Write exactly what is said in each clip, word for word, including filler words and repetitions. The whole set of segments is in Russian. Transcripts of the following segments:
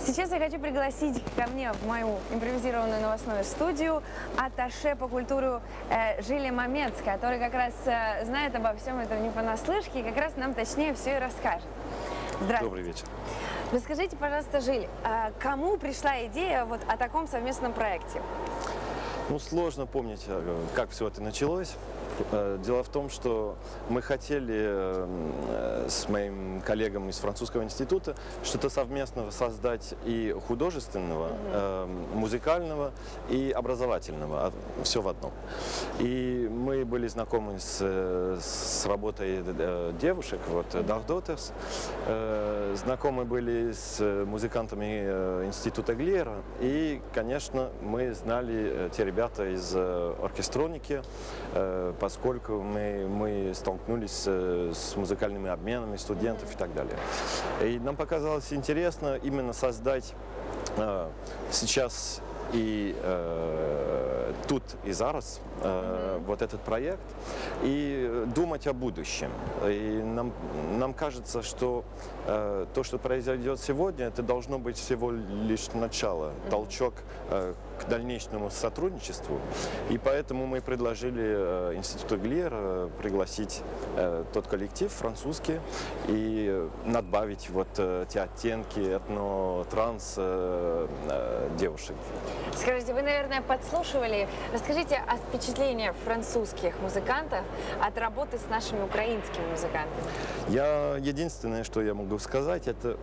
Сейчас я хочу пригласить ко мне в мою импровизированную новостную студию атташе по культуре э, Жиля Мамец, который как раз э, знает обо всем этом не понаслышке и как раз нам точнее все и расскажет. Здравствуйте. Добрый вечер. Расскажите, пожалуйста, Жиль, э, кому пришла идея вот о таком совместном проекте? Ну, сложно помнить, как все это началось. Дело в том, что мы хотели с моим коллегом из французского института что-то совместно создать и художественного, mm-hmm. музыкального, и образовательного, все в одном. И мы были знакомы с, с работой девушек, вот, Dark Daughters, знакомы были с музыкантами института Глиера, и, конечно, мы знали те ребята из оркестроники, поскольку мы, мы столкнулись с музыкальными обменами студентов и так далее. И нам показалось интересно именно создать э, сейчас и э, тут и зараз э, mm-hmm. вот этот проект и думать о будущем. И нам, нам кажется, что э, то, что произойдет сегодня, это должно быть всего лишь начало, mm-hmm. толчок э, к дальнейшему сотрудничеству. И поэтому мы предложили э, Институту Глиера э, пригласить э, тот коллектив французский и надбавить вот э, те оттенки этно-транс э, э, девушек. Скажите, вы, наверное, подслушивали. Расскажите о впечатлениях французских музыкантов от работы с нашими украинскими музыкантами. Я единственное, что я могу сказать, это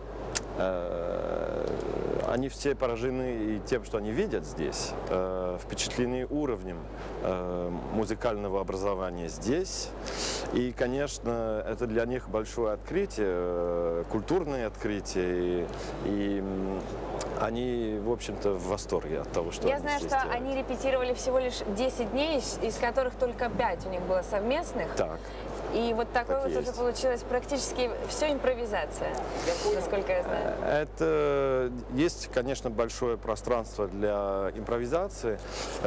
э, они все поражены и тем, что они видят здесь, э, впечатлены уровнем э, музыкального образования здесь. И, конечно, это для них большое открытие, э, культурное открытие. И, и они, в общем-то, в восторге от того, что Я они знаю, здесь что делают. Они репетировали всего лишь десять дней, из которых только пять у них было совместных. Так. И вот такое так вот есть. уже получилось практически все импровизация, насколько я знаю. Это есть, конечно, большое пространство для импровизации,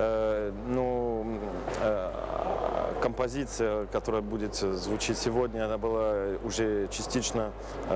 но композиция, которая будет звучать сегодня, она была уже частично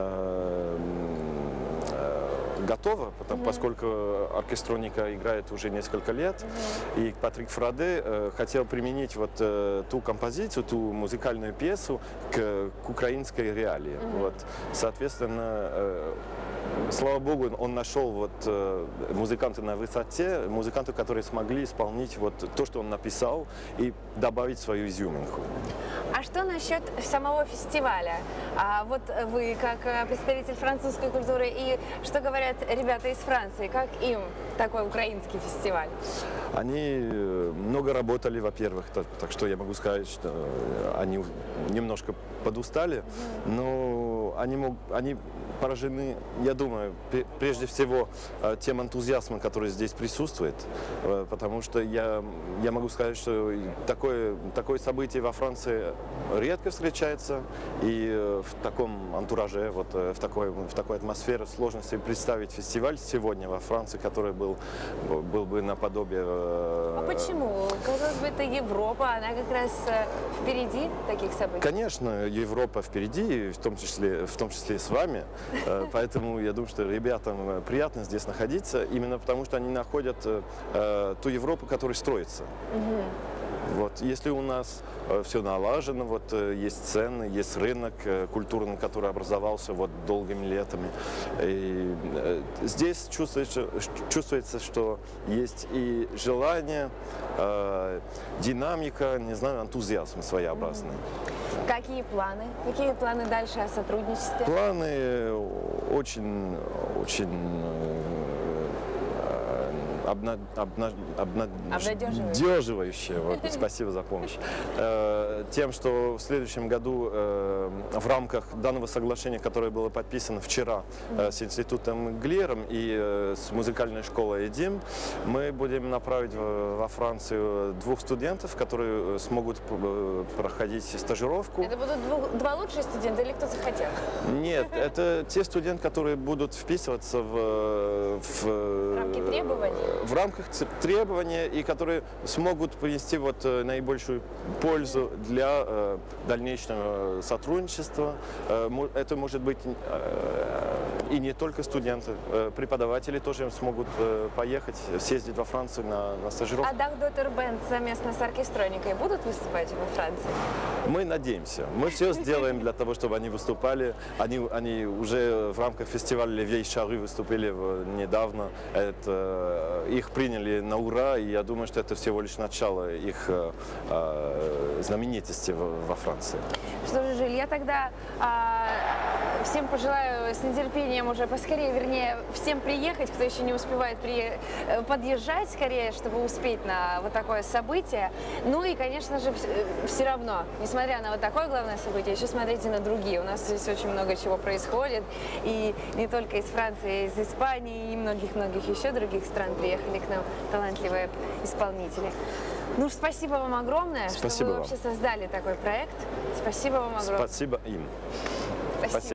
готова, потому, mm-hmm. поскольку оркестроника играет уже несколько лет, mm-hmm. и Патрик Фраде э, хотел применить вот э, ту композицию, ту музыкальную пьесу к, к украинской реалии. Mm-hmm. Вот, соответственно, э, слава богу, он нашел вот э, музыканты на высоте, музыканты, которые смогли исполнить вот то, что он написал, и добавить свою изюминку. А что насчет самого фестиваля? А вот вы, как представитель французской культуры, и что говорят ребята из Франции, как им такой украинский фестиваль? Они много работали, во-первых, так, так что я могу сказать, что они немножко подустали, но они, мог, они поражены, я думаю, прежде всего тем энтузиазмом, который здесь присутствует, потому что я, я могу сказать, что такое, такое событие во Франции редко встречается, и в таком антураже, вот, в, такой, в такой атмосфере сложно себе представить фестиваль сегодня во Франции, который был, был бы наподобие... А почему? Казалось бы, это Европа, она как раз впереди таких событий. Конечно, Европа впереди, в том числе, в том числе и с вами, поэтому я думаю, что ребятам приятно здесь находиться, именно потому что они находят ту Европу, которая строится. Вот. Если у нас э, все налажено, вот, э, есть цены, есть рынок э, культурный, который образовался вот, долгими летами, и, э, здесь чувствуется, чувствуется, что есть и желание, э, динамика, не знаю, энтузиазм своеобразный. Какие планы? Какие планы дальше о сотрудничестве? Планы очень, очень Обна... Обна... Обна... обнадеживающее. Вот, спасибо за помощь. Э, тем, что в следующем году э, в рамках данного соглашения, которое было подписано вчера э, с Институтом Глиером и э, с музыкальной школой ЭДИМ, мы будем направить в, во Францию двух студентов, которые смогут проходить стажировку. Это будут двух, два лучшие студента или кто захотел? Нет, это те студенты, которые будут вписываться в, в, в рамки требований. В рамках требования и которые смогут принести вот наибольшую пользу для э, дальнейшего сотрудничества. Э, это может быть э, и не только студенты, э, преподаватели тоже смогут э, поехать, съездить во Францию на, на стажировку. А Dach Daughter Band совместно с оркестроникой будут выступать во Франции? Мы надеемся. Мы все сделаем для того, чтобы они выступали. Они, они уже в рамках фестиваля Левей Шары выступили в, недавно. Это, их приняли на ура, и я думаю, что это всего лишь начало их э, знаменитости в, во Франции. Что же, Жиль, я тогда а, всем пожелаю с нетерпением уже поскорее, вернее, всем приехать, кто еще не успевает приехать, подъезжать скорее, чтобы успеть на вот такое событие. Ну и, конечно же, все равно, несмотря на вот такое главное событие, еще смотрите на другие. У нас здесь очень много чего происходит. И не только из Франции, из Испании и многих-многих еще других стран приехали к нам талантливые исполнители. Ну, спасибо вам огромное, Спасибо что вы вам. вообще создали такой проект. Спасибо вам огромное. Спасибо им.